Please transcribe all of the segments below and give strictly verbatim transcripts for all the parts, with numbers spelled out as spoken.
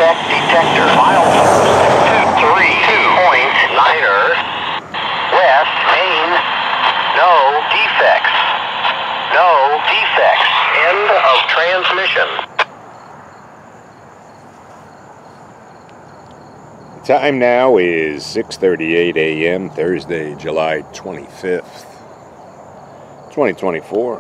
defect detector. Milepost two three two point niner. West main. No defects. No defects. End of transmission. Time now is six thirty-eight A M Thursday, July twenty-fifth, twenty twenty-four.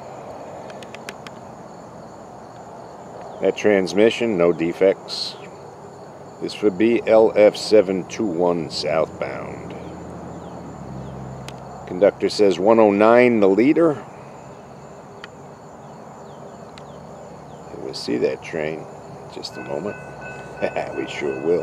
That transmission, no defects. This would be L F seven two one southbound. Conductor says one oh nine the leader. We'll see that train in just a moment. We sure will.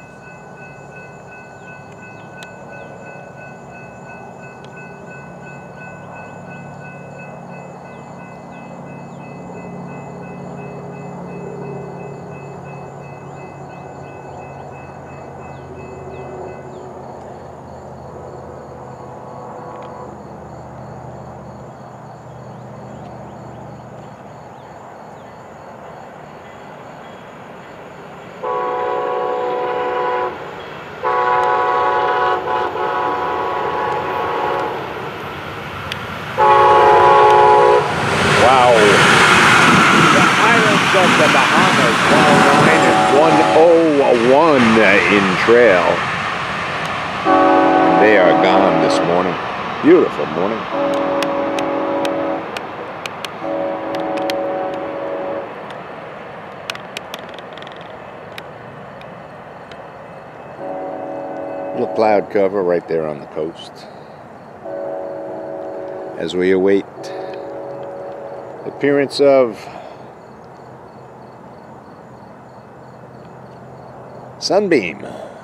Of the Bahamas, one oh one in trail. They are gone this morning. Beautiful morning. Little cloud cover right there on the coast as we await the appearance of Sunbeam.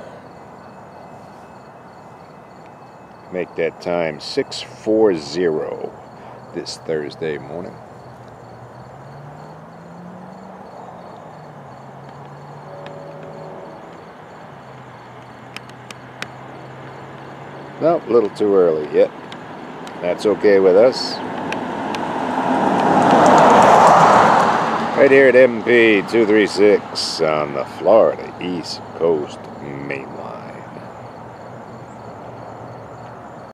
Make that time six forty this Thursday morning. Nope, a little too early yet. That's okay with us. Right here at M P two thirty-six on the Florida East Coast Main